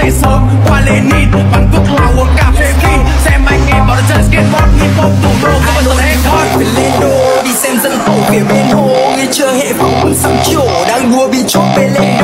dậy sớm qua Lenin bằng thuốc lào uống cà phê phin xem anh em bọn chơi skateboard hip hop thủ đô có bao giờ hết hot về lên đô đi xem dân tổ phía bên hồ người chờ hệ phóng sắm chỗ đang đua bị chốt bên lên